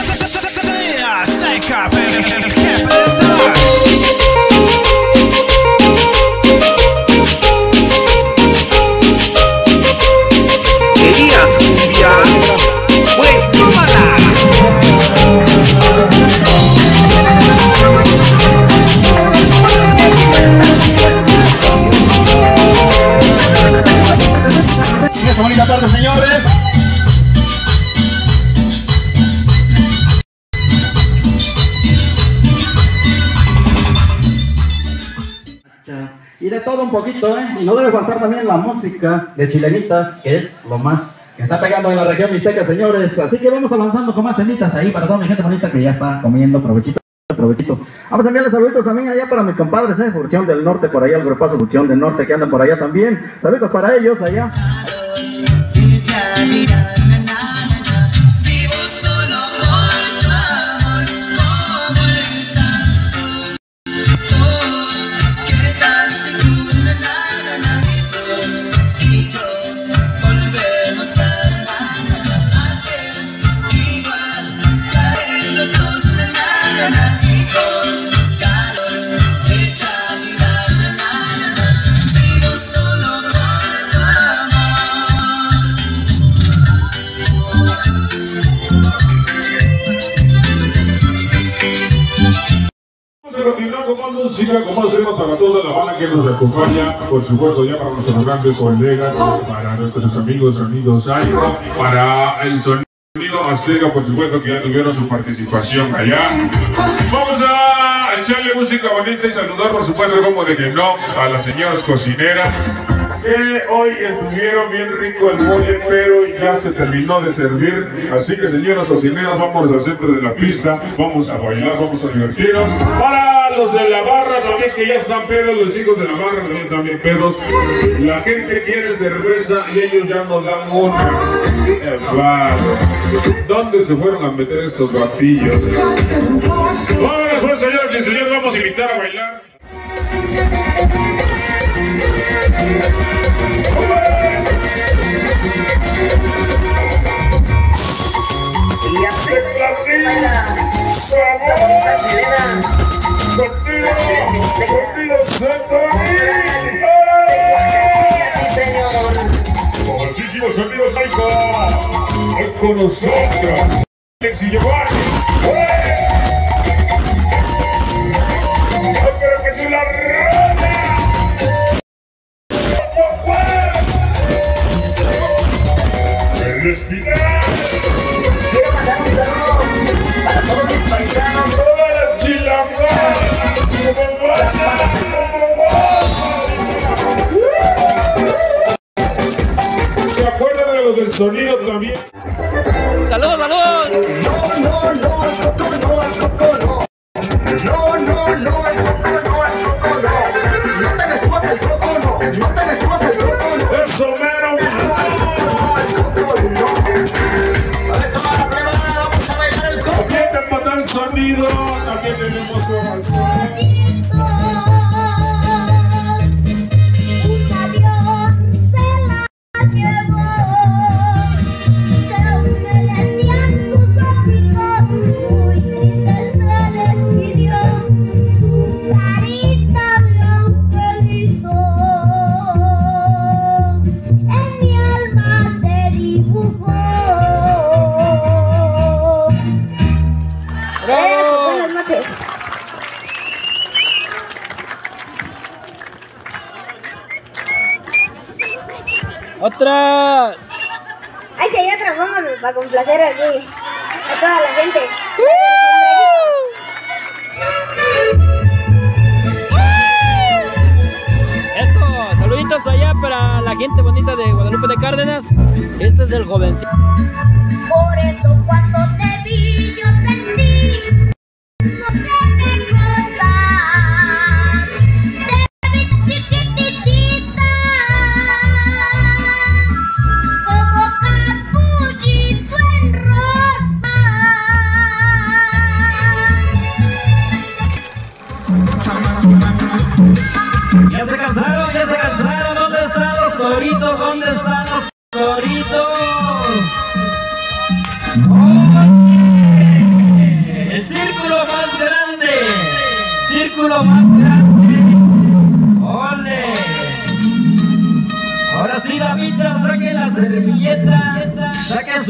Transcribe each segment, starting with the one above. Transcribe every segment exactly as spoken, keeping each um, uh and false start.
Bonita tarde, señores. Y de todo un poquito, ¿eh? Y no debe faltar también la música de Chilenitas, que es lo más que está pegando en la región mixteca, señores. Así que vamos avanzando con más temitas ahí para toda mi gente bonita que ya está comiendo. Provechito, provechito. Vamos a enviarles saluditos también allá para mis compadres, ¿eh? Furción del Norte, por allá, el grupazo Furción del Norte que andan por allá también. Saludos para ellos allá. Continuar con más música, con más temas para toda la banda que nos acompaña, por supuesto ya para nuestros grandes colegas, para nuestros amigos sonidos Airo, para el sonido azteca, por supuesto que ya tuvieron su participación allá. Vamos a echarle música bonita y saludar, por supuesto, como de que no, a las señoras cocineras que hoy estuvieron bien rico el mole, pero ya se terminó de servir. Así que, señoras cocineras, vamos al centro de la pista, vamos a bailar, vamos a divertirnos. Para los de la barra también, que ya están pedos, los hijos de la barra también también pedos. La gente quiere cerveza y ellos ya nos dan una. ¿Dónde se fueron a meter estos batillos? Vámonos pues, señoras y señores, vamos a invitar a bailar. Y así baila esta bonita chilena. Contigo, Santorini. Famosísimos amigos Psycho. Hoy con nosotros Alex y Giovanni. Espero que se la rata. El Espinal. Quiero mandar un saludo para todos mis paisanos. Toda la chilangana. ¿Se acuerdan de los del sonido también? ¡Saludos, saludos! No, no, no, el coco no, el coco no. No, no, no, el coco no, el coco no. No te me subas el coco no, no te me subas el coco no. Eso mero. No, el coco no. A ver, toma la prueba, vamos a bailar el coco. También te mata el sonido, también tenemos corazón. ¡Otra! Ay, si hay otra, vamos para complacer aquí a toda la gente. Eso, saluditos allá para la gente bonita de Guadalupe de Cárdenas. Este es el jovencito. Por eso cuando te vi yo sentí, no sé qué cosa, te vi chiquititita, como capullito en rosa. Ya se cansaron, ya se cansaron. ¿Dónde están los toritos? ¿Dónde están los toritos? ¡Oh!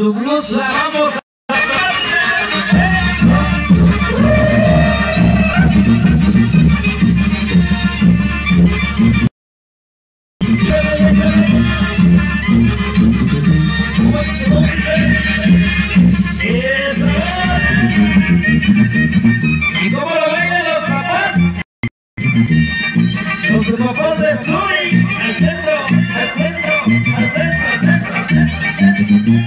su blusa, vamos a... ¿Y cómo lo bailan los papás? Los papás de Suri, al centro, al centro, al centro, al centro, al centro, al centro.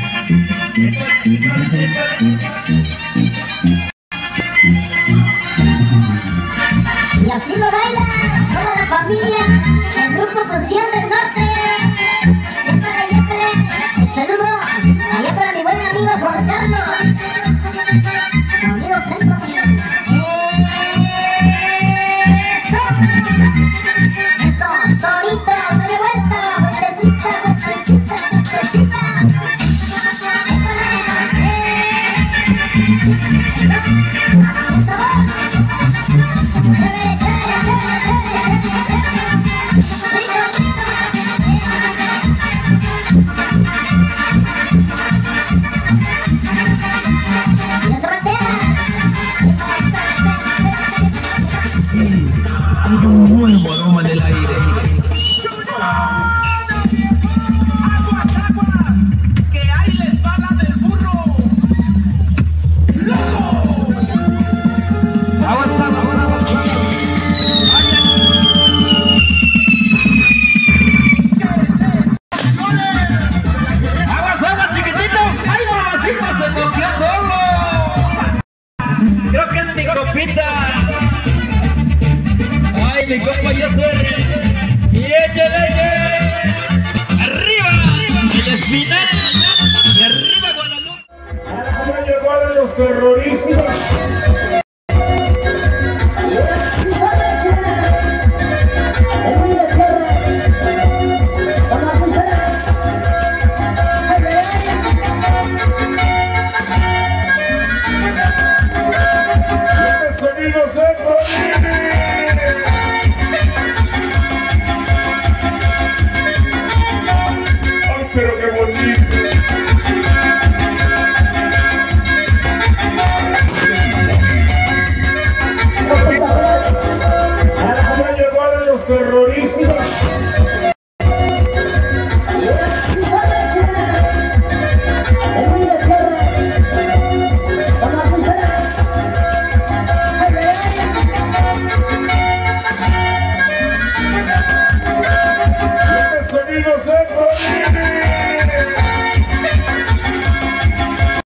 Y así lo baila toda la familia, el grupo Fusión del Norte. Yépale, yépale, el saludo allá para mi buen amigo Juan Carlos. Su amigo Centro. Eso, Torito, dale vuelta, vueltecita, vueltecita, vueltecita. Hay un nuevo aroma en el aire. ¡Aguas, aguas! ¡Que ahí les va la del burro! ¡Loco! Aguas, aguas, aguas, aguas, aguas, chiquitito. ¡Ay, mamacita, se copió solo! Creo que es mi copita. ¡Ay, mi compa, ya sé! ¡Y échale! ¡Arriba! ¡El espinal! ¡Y arriba, Guadalupe! ¡Ya llegaron los terroristas!